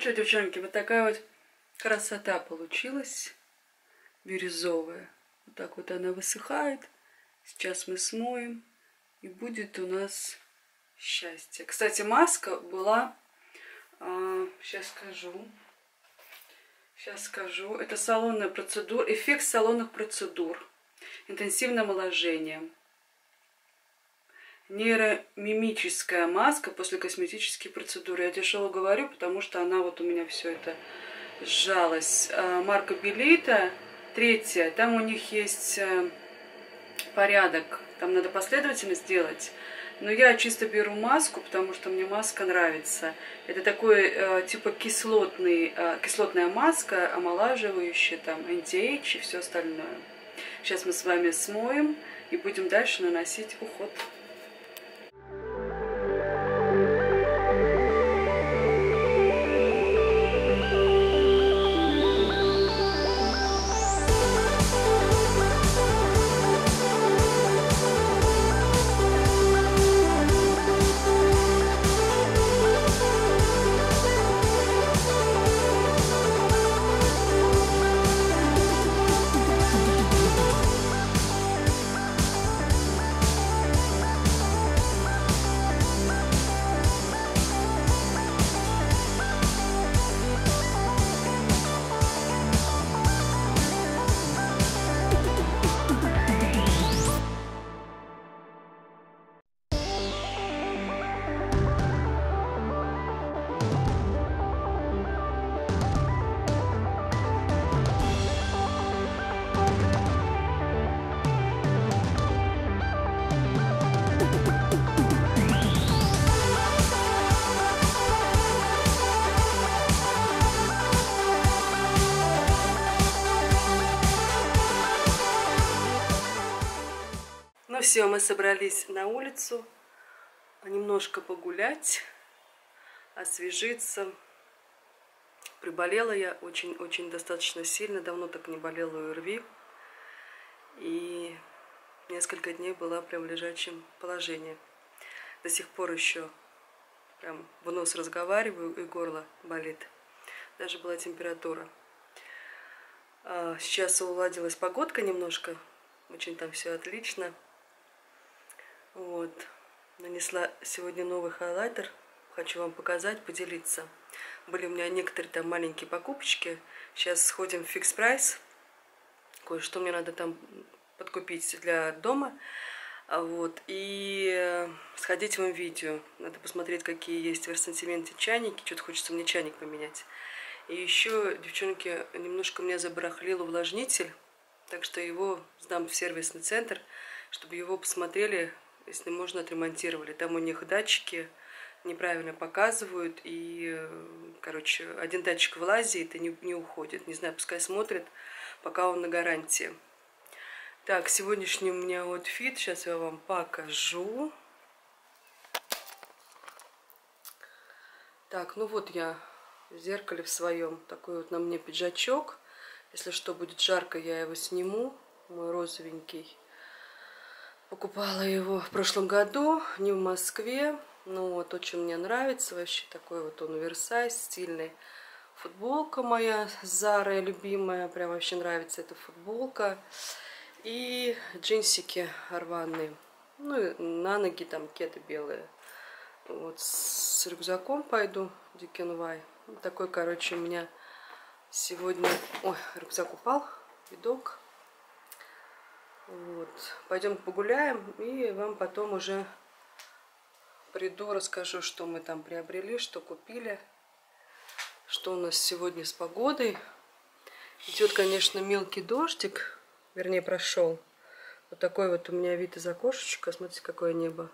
что, девчонки, вот такая вот красота получилась. Бирюзовая. Вот так вот она высыхает. Сейчас мы смоем. И будет у нас счастье. Кстати, маска была... сейчас скажу. Это салонная процедура. Эффект салонных процедур. Интенсивным омоложением. Нейромимическая маска после косметической процедуры. Я дешево говорю, потому что она вот у меня все это сжалась. Марка Белита, 3. Там у них есть порядок. Там надо последовательно сделать. Но я чисто беру маску, потому что мне маска нравится. Это такой типа кислотная маска, омолаживающая, там, анти-эйдж и все остальное. Сейчас мы с вами смоем и будем дальше наносить уход. Ну все, мы собрались на улицу, немножко погулять, освежиться. Приболела я очень достаточно сильно, давно так не болела ОРВИ. И несколько дней была прям в лежачем положении. До сих пор еще прям в нос разговариваю и горло болит. Даже была температура. Сейчас уладилась погодка немножко, очень там все отлично. Вот, нанесла сегодня новый хайлайтер, хочу вам показать, поделиться. Были у меня некоторые там маленькие покупочки, сейчас сходим в Fix Price, кое-что мне надо там подкупить для дома, вот, и сходить вам в видео, надо посмотреть, какие есть в ассортименте чайники, что-то хочется мне чайник поменять. И еще, девчонки, немножко у меня забарахлил увлажнитель, так что его сдам в сервисный центр, чтобы его посмотрели, если можно, отремонтировали. Там у них датчики неправильно показывают. И, короче, один датчик вылазит и не уходит. Не знаю, пускай смотрят, пока он на гарантии. Так, сегодняшний у меня аутфит. Сейчас я вам покажу. Так, ну вот я в зеркале в своем. Такой вот на мне пиджачок. Если что, будет жарко, я его сниму. Мой розовенький. Покупала его в прошлом году, не в Москве. Ну вот, очень мне нравится. Вообще такой вот он оверсайз, стильный. Футболка моя Zara любимая. Прям вообще нравится эта футболка. И джинсики рваные. Ну и на ноги там кеды белые. Вот с рюкзаком пойду. DKNY. Вот такой, короче, у меня сегодня... Ой, рюкзак упал. Видок. Вот. Пойдем погуляем и вам потом уже приду, расскажу, что мы там приобрели, что купили, что у нас сегодня с погодой. Идет, конечно, мелкий дождик, вернее, прошел. Вот такой вот у меня вид из окошечка. Смотрите, какое небо.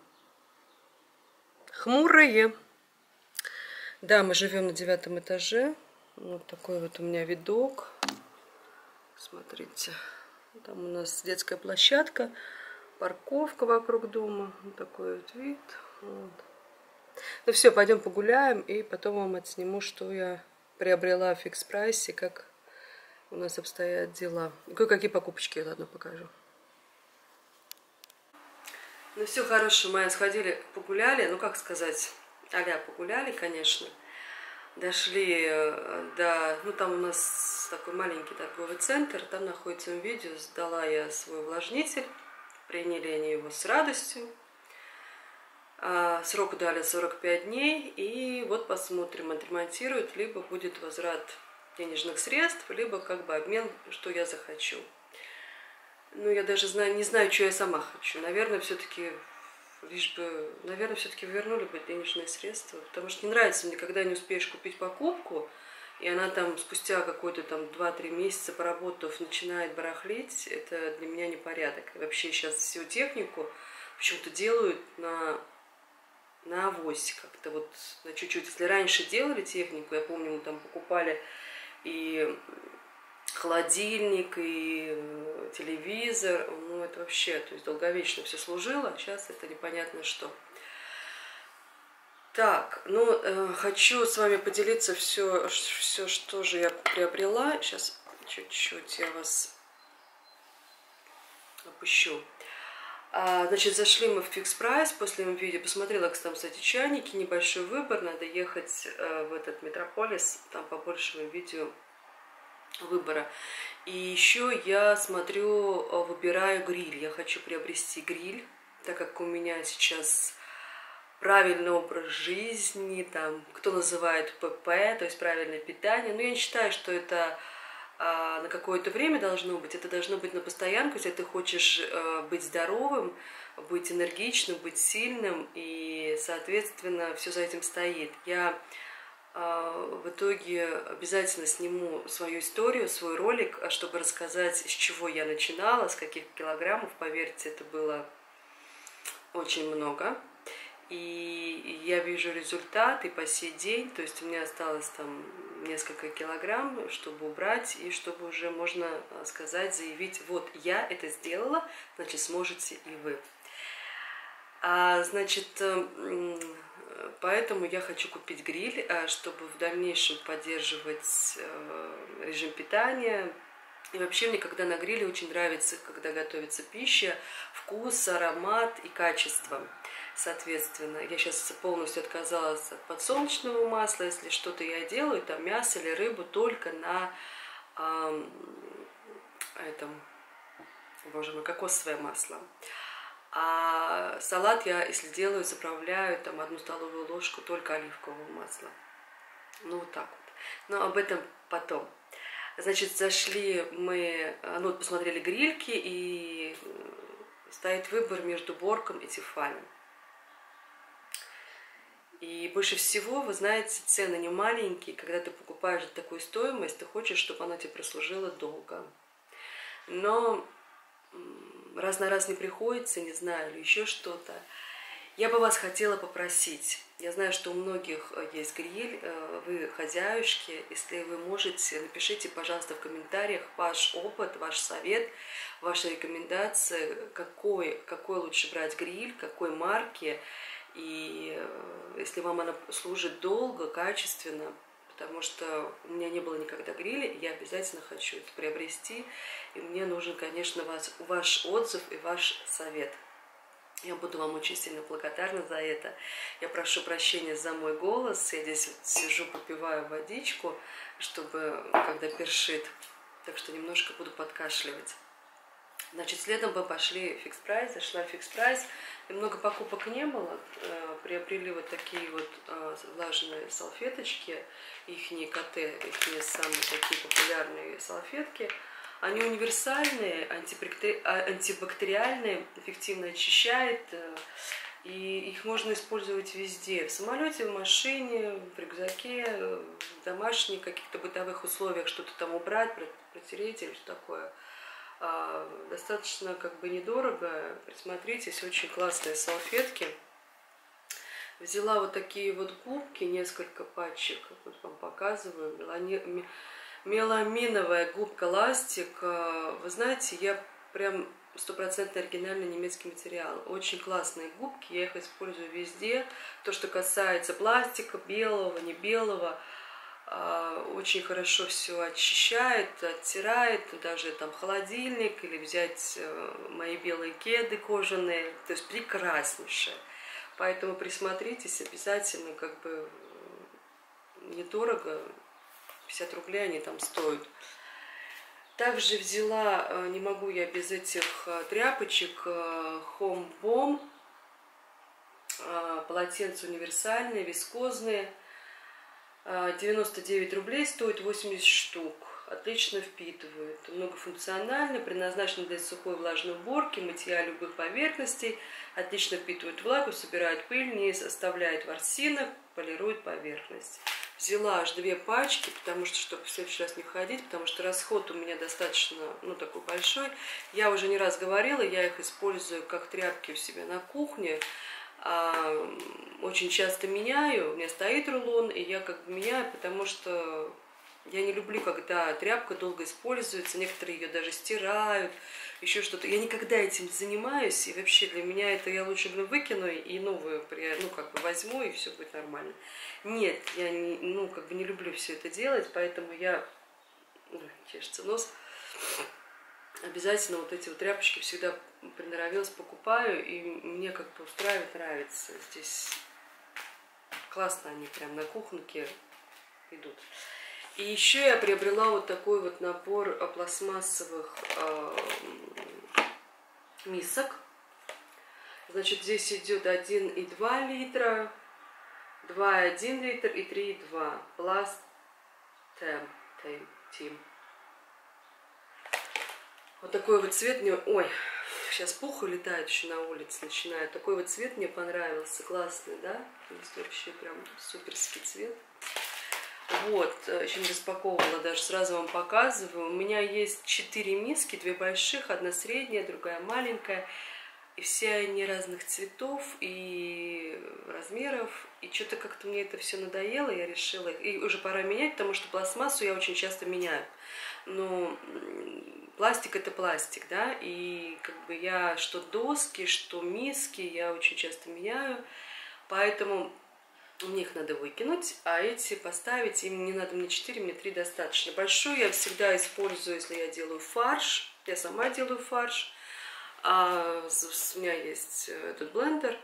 Хмурое. Да, мы живем на 9 этаже. Вот такой вот у меня видок. Смотрите. Там у нас детская площадка, парковка вокруг дома. Вот такой вот вид. Вот. Ну все, пойдем погуляем и потом вам отсниму, что я приобрела в Fix Price и как у нас обстоят дела. И кое-какие покупочки я заодно покажу. Ну все, хорошо, мы сходили, погуляли. Ну как сказать, а-ля погуляли, конечно. Дошли до... Ну, там у нас такой маленький торговый центр, там находится видео, сдала я свой увлажнитель, приняли они его с радостью. Срок дали 45 дней, и вот посмотрим, отремонтируют, либо будет возврат денежных средств, либо как бы обмен, что я захочу. Ну, я даже не знаю, что я сама хочу. Наверное, все-таки наверное, все-таки вернули бы денежные средства, потому что не нравится мне, когда не успеешь купить покупку, и она там спустя какой-то там 2-3 месяца поработав начинает барахлить. Это для меня непорядок. И вообще сейчас всю технику почему-то делают на авось как-то вот, на чуть-чуть. Если раньше делали технику, я помню, мы там покупали и холодильник, и телевизор, ну это вообще, то есть долговечно все служило, а сейчас это непонятно что. Так, ну хочу с вами поделиться все, что же я приобрела. Сейчас чуть-чуть я вас опущу. Значит, зашли мы в Fix Price после видео. Посмотрела, кстати, чайники, небольшой выбор. Надо ехать в этот Метрополис, там по большему видео выбора. И еще я смотрю, выбираю гриль. Я хочу приобрести гриль, так как у меня сейчас правильный образ жизни, там, кто называет ПП, то есть правильное питание. Но я не считаю, что это на какое-то время должно быть. Это должно быть на постоянку, если ты хочешь быть здоровым, быть энергичным, быть сильным, и, соответственно, все за этим стоит. Я в итоге обязательно сниму свою историю, свой ролик, чтобы рассказать, с чего я начинала, с каких килограммов. Поверьте, это было очень много. И я вижу результат и по сей день, то есть у меня осталось там несколько килограмм, чтобы убрать, и чтобы уже, можно сказать, заявить, вот я это сделала, значит, сможете и вы. Значит, поэтому я хочу купить гриль, чтобы в дальнейшем поддерживать режим питания. И вообще мне, когда на гриле, очень нравится, когда готовится пища, вкус, аромат и качество. Соответственно, я сейчас полностью отказалась от подсолнечного масла. Если что-то я делаю, там мясо или рыбу, только на этом, боже мой, кокосовое масло. А салат я, если делаю, заправляю там 1 столовую ложку только оливкового масла. Ну вот так вот. Но об этом потом. Значит, зашли мы, ну вот посмотрели грильки, и стоит выбор между Борком и Тефалем. И больше всего, вы знаете, цены не маленькие. Когда ты покупаешь такую стоимость, ты хочешь, чтобы она тебе прослужила долго. Но раз на раз не приходится, не знаю, или еще что-то. Я бы вас хотела попросить. Я знаю, что у многих есть гриль, вы хозяюшки. Если вы можете, напишите, пожалуйста, в комментариях ваш опыт, ваш совет, ваши рекомендации, какой лучше брать гриль, какой марки. И если вам она служит долго, качественно, потому что у меня не было никогда гриля, я обязательно хочу это приобрести. И мне нужен, конечно, ваш отзыв и ваш совет. Я буду вам очень сильно благодарна за это. Я прошу прощения за мой голос. Я здесь вот сижу, попиваю водичку, чтобы, когда першит, так что немножко буду подкашливать. Значит, следом мы пошли в Fix Price, зашла в Fix Price. И много покупок не было. Приобрели вот такие вот влажные салфеточки, ихние КТ, ихние самые такие популярные салфетки. Они универсальные, антибактериальные, эффективно очищают, и их можно использовать везде. В самолете, в машине, в рюкзаке, в домашних каких-то бытовых условиях что-то там убрать, протереть или что такое. Достаточно как бы недорого. Присмотритесь, очень классные салфетки. Взяла вот такие вот губки, несколько пачек, вот вам показываю, меламиновая губка ластик. Вы знаете, я прям 100% оригинальный немецкий материал. Очень классные губки, я их использую везде. То, что касается пластика, белого, не белого, очень хорошо все очищает, оттирает, даже там холодильник, или взять мои белые кеды кожаные, то есть прекраснейшие. Поэтому присмотритесь обязательно, как бы недорого, 50 рублей они там стоят. Также взяла, не могу я без этих тряпочек, Home Bomb, полотенца универсальные, вискозные, 99 рублей стоит 80 штук. Отлично впитывает. Многофункциональный, предназначен для сухой влажной уборки, мытья любых поверхностей. Отлично впитывает влагу, собирает пыль, не оставляет ворсинок, полирует поверхность. Взяла аж 2 пачки, потому что, чтобы в следующий раз не входить, потому что расход у меня достаточно, ну, такой большой. Я уже не раз говорила, я их использую как тряпки у себя на кухне. Очень часто меняю, у меня стоит рулон, и я как бы меняю, потому что я не люблю, когда тряпка долго используется, некоторые ее даже стирают, еще что-то. Я никогда этим не занимаюсь, и вообще для меня это я лучше выкину и новую, ну, как бы возьму, и все будет нормально. Нет, я не, ну, как бы не люблю все это делать, поэтому я, чешется нос, обязательно вот эти вот тряпочки всегда приноровилась, покупаю, и мне как бы устраивает, нравится. Здесь классно они прям на кухонке идут. И еще я приобрела вот такой вот набор пластмассовых мисок. Значит, здесь идет 1,2 литра, 2,1 литр и 3,2. Пласт Тим. Вот такой вот цвет мне... Ой, сейчас пух улетает еще на улице, начинает. Такой вот цвет мне понравился, классный, да? То есть вообще прям суперский цвет. Вот, еще не распаковывала, даже сразу вам показываю. У меня есть 4 миски, 2 больших, одна средняя, другая маленькая. И все они разных цветов и размеров. И что-то как-то мне это все надоело, я решила. И уже пора менять, потому что пластмассу я очень часто меняю. Но пластик это пластик, да, и как бы я что доски, что миски я очень часто меняю. Поэтому мне их надо выкинуть, а эти поставить, им не надо мне 4, мне 3 достаточно. Большую я всегда использую, если я делаю фарш. Я сама делаю фарш. У меня есть этот блендер.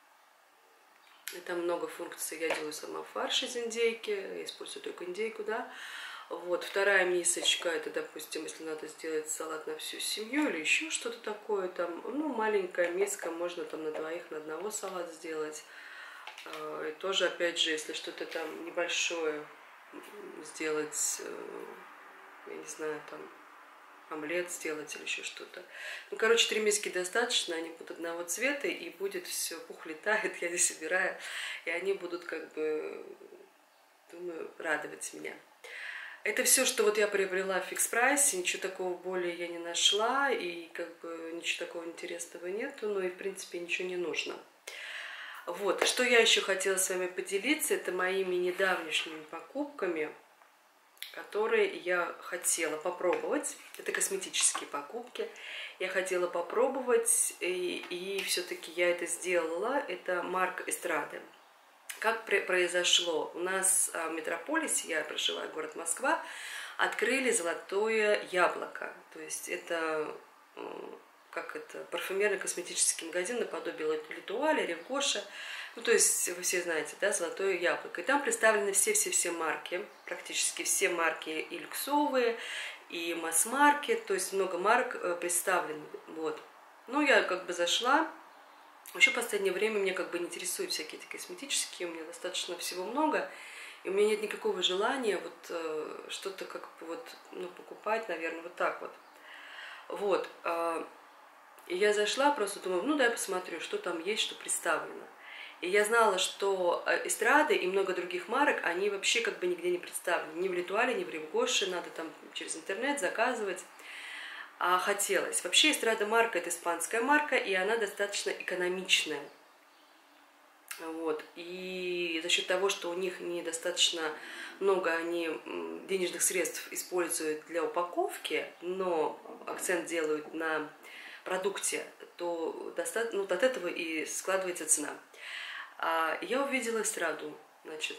И там много функций. Я делаю сама фарш из индейки. Я использую только индейку, да. Вот, вторая мисочка, это, допустим, если надо сделать салат на всю семью или еще что-то такое, там, ну, маленькая миска, можно там на двоих, на одного салат сделать. И тоже, опять же, если что-то там небольшое сделать, я не знаю, там, омлет сделать или еще что-то. Ну, короче, 3 миски достаточно, они будут одного цвета, и будет все, пух летает, я здесь собираю, и они будут, как бы, думаю, радовать меня. Это все, что вот я приобрела в фикс-прайсе, ничего такого более я не нашла, и как бы ничего такого интересного нету, но и в принципе ничего не нужно. Вот, что я еще хотела с вами поделиться, это моими недавнешними покупками, которые я хотела попробовать. Это косметические покупки. Я хотела попробовать, и все-таки я это сделала. Это марка Эстрады. Как произошло? У нас в метрополисе, я проживаю, город Москва, открыли золотое яблоко. То есть это, как это, парфюмерно-косметический магазин наподобие Литуаля, Ревгоша. Ну, то есть вы все знаете, да, золотое яблоко. И там представлены все марки, практически все марки и люксовые, и масс-марки, то есть много марок представлены. Вот. Ну, я как бы зашла. Вообще в последнее время меня как бы не интересуют всякие эти косметические, у меня достаточно всего много, и у меня нет никакого желания вот что-то как бы вот, ну, покупать, наверное, вот так вот. Вот. И я зашла, просто думаю, ну, дай посмотрю, что там есть, что представлено. И я знала, что Эстрады и много других марок, они вообще как бы нигде не представлены. Ни в Литуале, ни в Ревгоше, надо там через интернет заказывать. А хотелось. Вообще Эстрада марка — это испанская марка, и она достаточно экономичная. Вот. И за счет того, что у них недостаточно много они денежных средств используют для упаковки, но акцент делают на продукте, то ну, от этого и складывается цена. Я увидела Эстраду, значит,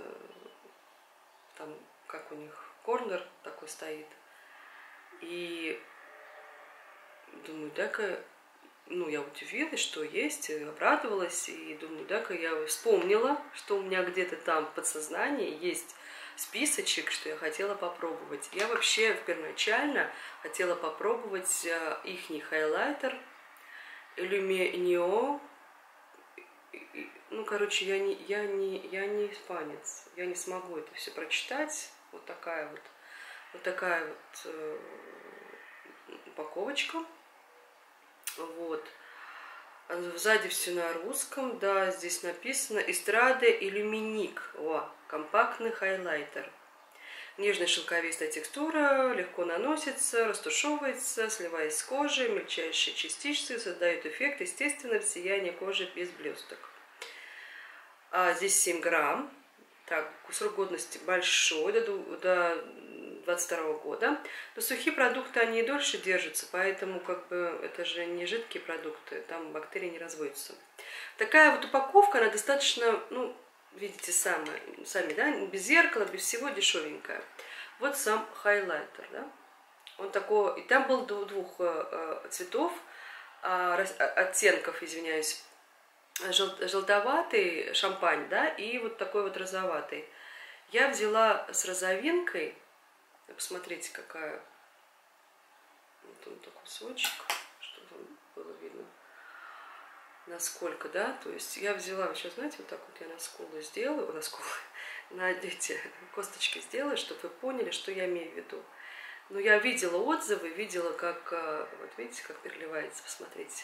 там, как у них, корнер такой стоит, и думаю, дай-ка ну, я удивилась, что есть, и обрадовалась, и думаю, да-ка я вспомнила, что у меня где-то там в подсознании есть списочек, что я хотела попробовать. Я вообще первоначально хотела попробовать ихний хайлайтер Illuminio. Ну, короче, я не испанец, я не смогу это все прочитать. Вот такая вот упаковочка. Вот. Сзади все на русском, да, здесь написано Эстрада Иллюминик. О, компактный хайлайтер. Нежная шелковистая текстура, легко наносится, растушевывается, сливаясь с кожей, мельчайшие частицы создают эффект естественного сияния кожи без блесток. Здесь 7 грамм. Так, срок годности большой, до 22 года. Но сухие продукты, они и дольше держатся, поэтому как бы это же не жидкие продукты, там бактерии не разводятся. Такая вот упаковка, она достаточно, ну, видите сами, да, без зеркала, без всего, дешевенькая. Вот сам хайлайтер, да. Он такого, и там был двух цветов, оттенков, извиняюсь, желтоватый шампань, да, и вот такой вот розоватый. Я взяла с розовинкой. Посмотрите, какая. Вот он такой сводчик, чтобы вам было видно, насколько, да. То есть я взяла, вы сейчас знаете, вот так вот я на скулу сделаю, на эти косточки сделаю, чтобы вы поняли, что я имею в виду. Но я видела отзывы, видела, как, вот видите, как переливается, посмотрите.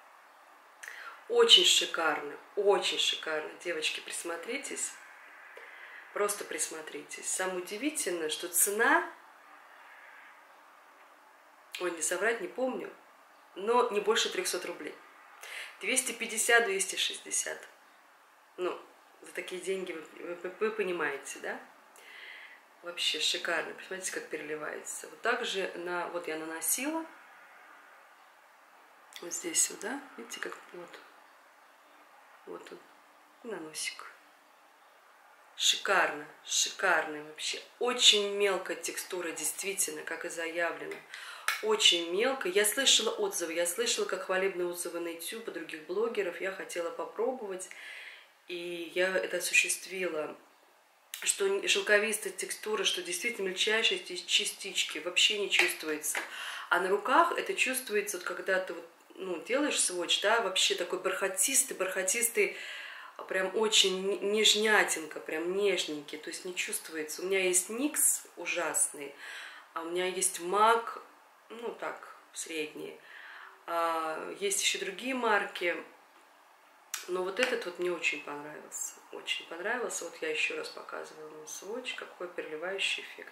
Очень шикарно, очень шикарно. Девочки, присмотритесь. Просто присмотритесь. Самое удивительное, что цена, ой, не соврать, не помню, но не больше 300 рублей. 250-260. Ну, за такие деньги вы понимаете, да? Вообще шикарно. Посмотрите, как переливается. Вот так же, вот я наносила. Вот здесь сюда. Видите, как вот он, на носик. Шикарно, шикарный вообще. Очень мелкая текстура, действительно, как и заявлено. Очень мелко. Я слышала отзывы, я слышала как хвалебные отзывы на YouTube других блогеров. Я хотела попробовать, и я это осуществила. Что шелковистая текстура, что действительно мельчайшие частички вообще не чувствуется. А на руках это чувствуется, вот когда ты вот, ну, делаешь сводч, да, вообще такой бархатистый, прям очень нежнятинка, прям нежненький, то есть не чувствуется. У меня есть никс ужасный, а у меня есть мак, ну так, средний. Есть еще другие марки, но вот этот вот мне очень понравился. Очень понравился. Вот я еще раз показываю вам сводч, какой переливающий эффект.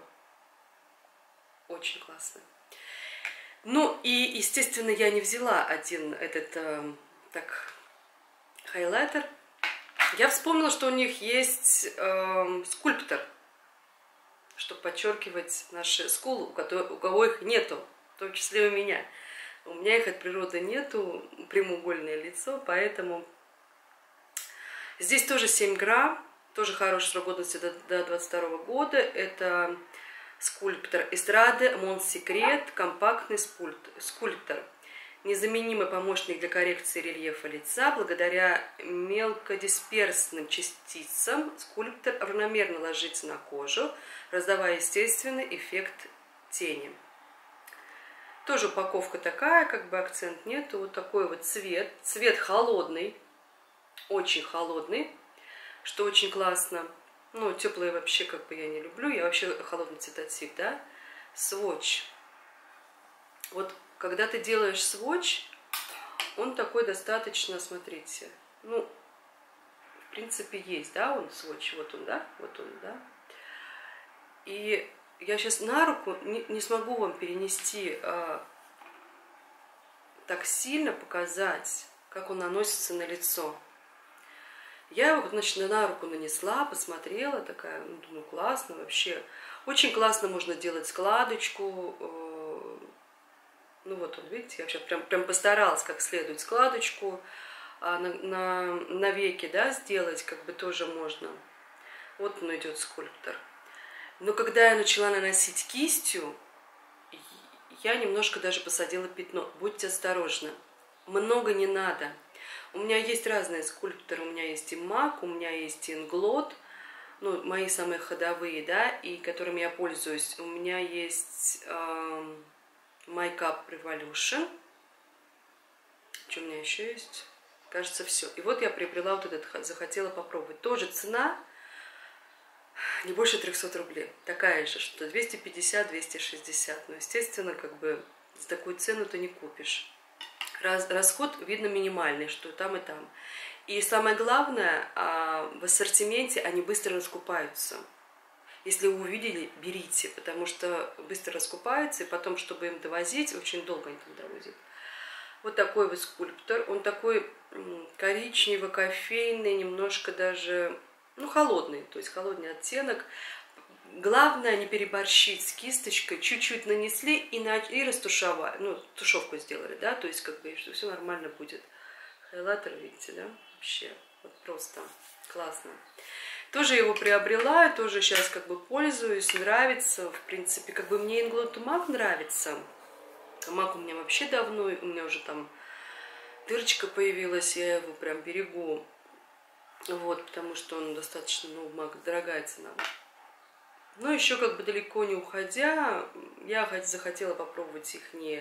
Очень классно. Ну и, естественно, я не взяла один этот хайлайтер. Я вспомнила, что у них есть скульптор, чтобы подчеркивать наши скулы, у кого их нету, в том числе у меня. У меня их от природы нету, прямоугольное лицо, поэтому здесь тоже 7 грамм, тоже хороший срок годности до 22 года. Это скульптор Эстрада Монсекрет, компактный скульптор. Незаменимый помощник для коррекции рельефа лица. Благодаря мелкодисперсным частицам скульптор равномерно ложится на кожу, раздавая естественный эффект тени. Тоже упаковка такая, как бы акцент нету. Вот такой вот цвет. Цвет холодный, очень холодный, что очень классно. Ну, теплые вообще как бы я не люблю. Я вообще холодный цветотип, да. Сводч. Вот когда ты делаешь сводч, он такой достаточно, смотрите, ну, в принципе, есть, да, он сводч, вот он, да, И я сейчас на руку не смогу вам перенести, так сильно показать, как он наносится на лицо. Я его, значит, на руку нанесла, посмотрела, такая, ну, думаю, классно вообще. Очень классно можно делать складочку. Ну вот он, видите, я сейчас прям постаралась как следует складочку на веке, да, сделать, как бы тоже можно. Вот он идет, скульптор. Но когда я начала наносить кистью, я немножко даже посадила пятно. Будьте осторожны. много не надо. У меня есть разные скульпторы, у меня есть и MAC, у меня есть и Inglot, ну, мои самые ходовые, да, и которыми я пользуюсь. У меня есть Makeup Revolution. Что у меня еще есть? Кажется, все. И вот я приобрела вот этот, захотела попробовать. Тоже цена не больше 300 рублей. Такая же, что 250-260. Но, естественно, как бы за такую цену ты не купишь. Расход, видно, минимальный, что там и там. И самое главное, в ассортименте они быстро раскупаются. Если вы увидели, берите, потому что быстро раскупаются, и потом, чтобы им довозить, очень долго они там довозят. Вот такой вот скульптор. Он такой коричнево-кофейный, немножко даже, ну, холодный, то есть холодный оттенок. Главное не переборщить с кисточкой, чуть-чуть нанесли и растушевали, ну, тушевку сделали, да, то есть как бы, что все нормально будет. Хайлайтер, видите, да, вообще, вот просто классно. Тоже его приобрела, тоже сейчас как бы пользуюсь, нравится, в принципе, как бы мне Inglot MAC нравится. MAC у меня вообще давно, у меня уже там дырочка появилась, я его прям берегу, вот, потому что он достаточно, ну, MAC дорогая цена. Но еще как бы далеко не уходя, я захотела попробовать их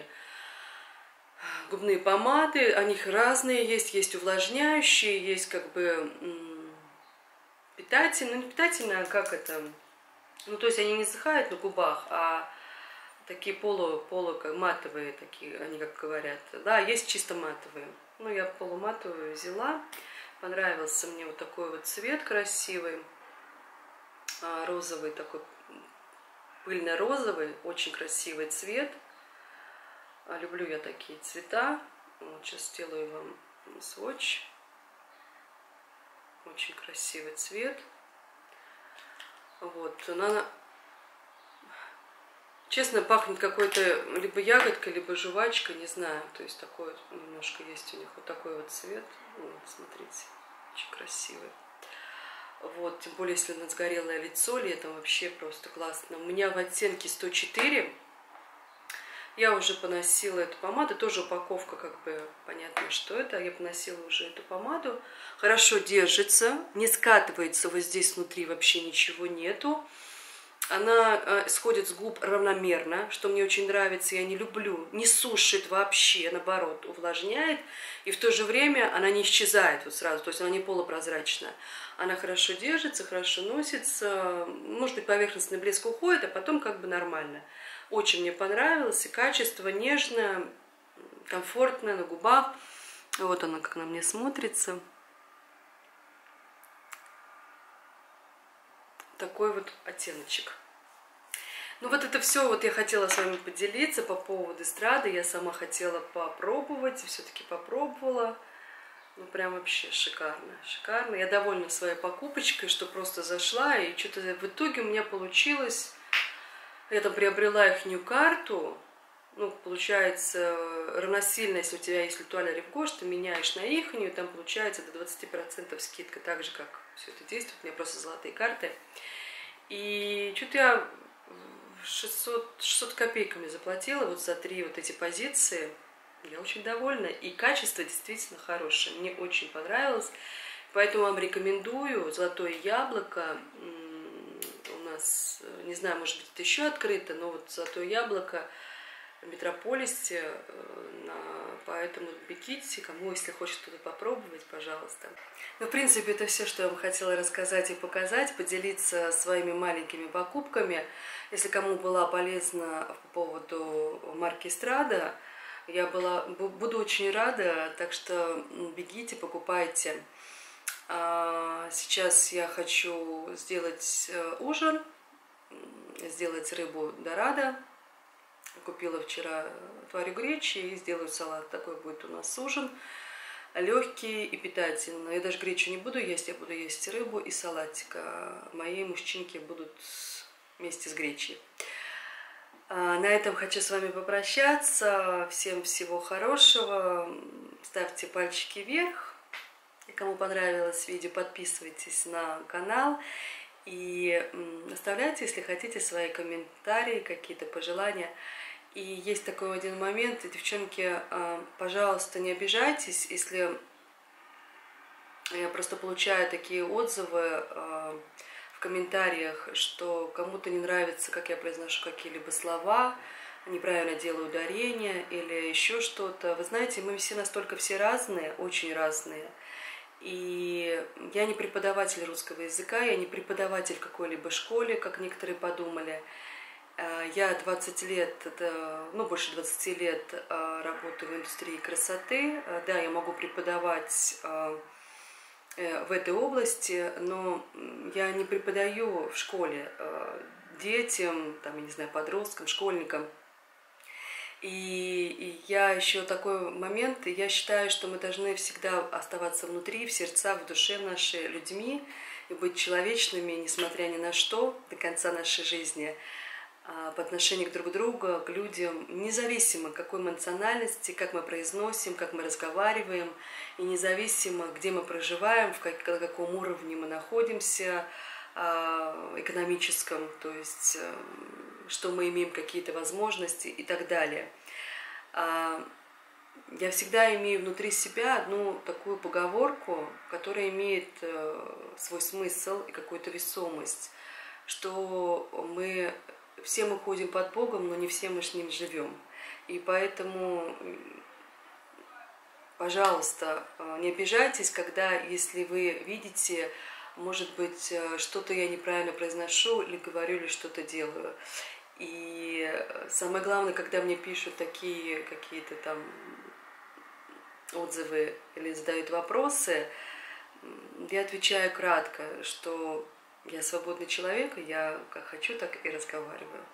губные помады. Они разные есть. Есть увлажняющие, есть как бы питательные. Ну, не питательные, а как это? Ну, то есть они не засыхают на губах, а такие матовые такие, они как говорят. Да, есть чисто матовые. Ну, я полуматовую взяла. Понравился мне вот такой вот цвет красивый. Розовый такой, пыльно-розовый, очень красивый цвет. Люблю я такие цвета. Вот сейчас сделаю вам свотч. Очень красивый цвет. Вот, она, честно, пахнет какой-то либо ягодкой, либо жвачкой, не знаю. То есть такой немножко есть у них вот такой вот цвет. Вот, смотрите, очень красивый. Вот, тем более, если у нас сгорелое лицо летом, вообще просто классно. У меня в оттенке 104. Я уже поносила эту помаду, тоже упаковка, как бы, понятно, что это. Я поносила уже эту помаду. Хорошо держится, не скатывается вот здесь внутри, вообще ничего нету. Она сходит с губ равномерно, что мне очень нравится, я не люблю. Не сушит вообще, наоборот, увлажняет. И в то же время она не исчезает вот сразу, то есть она не полупрозрачная. Она хорошо держится, хорошо носится. Может быть, поверхностный блеск уходит, а потом как бы нормально. Очень мне понравилось. И качество нежное, комфортное на губах. Вот она как на мне смотрится. Такой вот оттеночек. Ну вот это все вот я хотела с вами поделиться по поводу эстрады. Я сама хотела попробовать, и все-таки попробовала. Ну прям вообще шикарно, шикарно. Я довольна своей покупочкой, что просто зашла, и что-то в итоге у меня получилось. Я там приобрела ихнюю карту. Ну, получается, равносильно, если у тебя есть L'Etoile à Rive Gauche, ты меняешь на ихнюю, там получается до 20% скидка, так же, как все это действует. У меня просто золотые карты. И что-то я 600 копейками заплатила вот за 3 вот эти позиции. Я очень довольна. И качество действительно хорошее. Мне очень понравилось. Поэтому вам рекомендую. Золотое яблоко. У нас, не знаю, может быть, это еще открыто, но вот Золотое яблоко в Метрополисе, поэтому бегите, кому, если хочет кто-то попробовать, пожалуйста. Ну, в принципе, это все, что я вам хотела рассказать и показать, поделиться своими маленькими покупками. Если кому была полезна по поводу марки Эстрада, я буду очень рада, так что бегите, покупайте. Сейчас я хочу сделать ужин, сделать рыбу дорадо. Купила вчера отварю гречи и сделаю салат. Такой будет у нас ужин. Легкий и питательный. Я даже гречу не буду есть, я буду есть рыбу и салатик. Мои мужчинки будут вместе с гречей. На этом хочу с вами попрощаться. Всем всего хорошего. Ставьте пальчики вверх. И кому понравилось видео, подписывайтесь на канал. И оставляйте, если хотите, свои комментарии, какие-то пожелания. И есть такой один момент, девчонки, пожалуйста, не обижайтесь, если я просто получаю такие отзывы в комментариях, что кому-то не нравится, как я произношу какие-либо слова, неправильно делаю ударение или еще что-то. Вы знаете, мы все настолько все разные, очень разные. И я не преподаватель русского языка, я не преподаватель в какой-либо школе, как некоторые подумали. Я 20 лет, ну больше 20 лет работаю в индустрии красоты. Да, я могу преподавать в этой области, но я не преподаю в школе детям, там, я не знаю, подросткам, школьникам. И я еще такой момент, я считаю, что мы должны всегда оставаться внутри, в сердцах, в душе нашей людьми и быть человечными, несмотря ни на что, до конца нашей жизни, по отношению друг к другу, к людям, независимо какой мы национальности, как мы произносим, как мы разговариваем, и независимо, где мы проживаем, на каком уровне мы находимся, экономическом, то есть что мы имеем какие-то возможности и так далее. Я всегда имею внутри себя одну такую поговорку, которая имеет свой смысл и какую-то весомость, что все мы ходим под Богом, но не все мы с Ним живем. И поэтому, пожалуйста, не обижайтесь, если вы видите, может быть, что-то я неправильно произношу, или говорю, или что-то делаю. И самое главное, когда мне пишут такие какие-то там отзывы или задают вопросы, я отвечаю кратко, что я свободный человек, и я как хочу, так и разговариваю.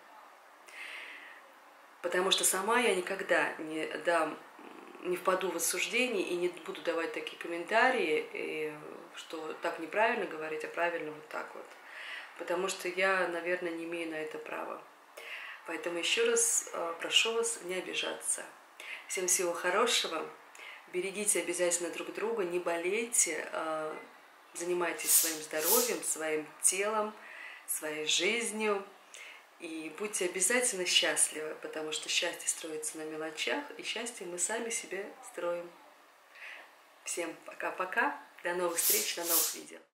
Потому что сама я никогда не впаду в осуждение и не буду давать такие комментарии, что так неправильно говорить, а правильно вот так вот. Потому что я, наверное, не имею на это права. Поэтому еще раз прошу вас не обижаться. Всем всего хорошего. Берегите обязательно друг друга, не болейте, занимайтесь своим здоровьем, своим телом, своей жизнью. И будьте обязательно счастливы, потому что счастье строится на мелочах, и счастье мы сами себе строим. Всем пока-пока, до новых встреч, до новых видео.